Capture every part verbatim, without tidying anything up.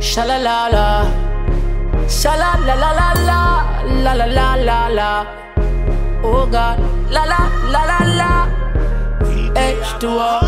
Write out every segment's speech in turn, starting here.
Shala la la, shala la la la la, la la la la la. Oh God, la la la la la. H two O.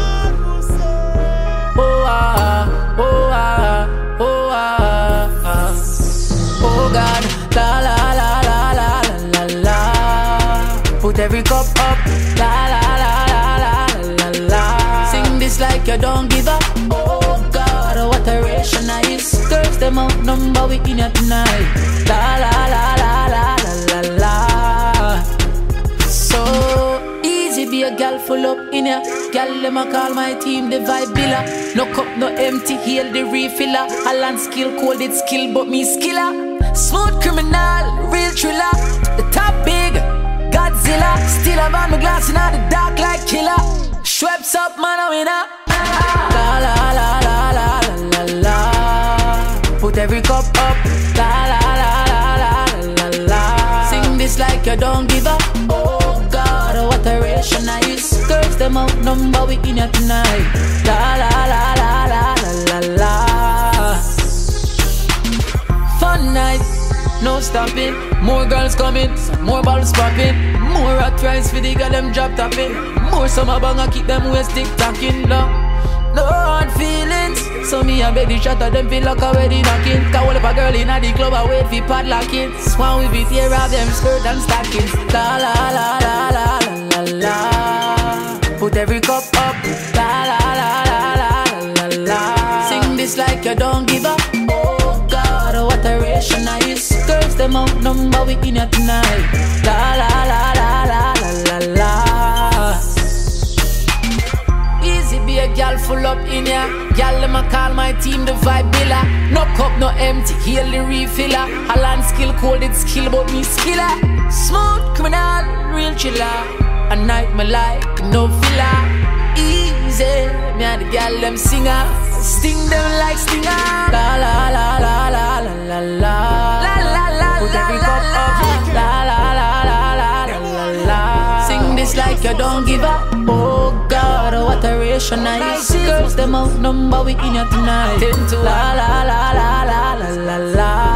Oh ah, oh ah, oh ah, ah. Oh God, la la la la la la la la. Put every cup up, la la la la la la la. Sing this like you don't give up. Oh God, what a ration I is. Girls them out number we in it tonight. La la la la la la la la. So easy be a gal full up in ya. Gal them a call my team the vibe biller. No cup no empty, hail the refiller. A land skill cold it skill but me skiller. Smooth criminal, real thriller. The top big, Godzilla. Still have on my glass in the dark like killer. Schweppes up man a winner. La la la la la la la la. Put every cup up. La la la la la la la. Sing this like you don't give up. Oh God, what a ration I is. Girls them out number we in it tonight. La la la la la la la la. Fun night, no stopping. More girls coming, some more balls popping. More hot rice for the girl them drop topping. More summer banger keep them waist tick tocking. No, no hard feelings. So me a beg the shot of them feel like a wedding knocking. Cause all of a girl in a the club a wait for padlocking. Swan we be tear off them skirt and stockings. La la la la la la la la. Put every cup up. La la la la la la la. Sing this like you don't give up. Oh God, what a ration I is. Girls them out number we in it tonight. La la la la la la la la. Easy be a gal full up in ya. Gal them a call my team the vibe biller. No cup no empty, hail the refiller. A land skill cold it skill but me skiller. Smooth criminal, real chiller. A night my like no filler. Easy, me and the gal them singer. Sting them like stinger. La la la la la la la la. La la la put every cup up. La la la la la la la la. Sing this like you don't give up. Oh God, what a ration I is. Girls them out number we in it tonight. La la la la la la la la.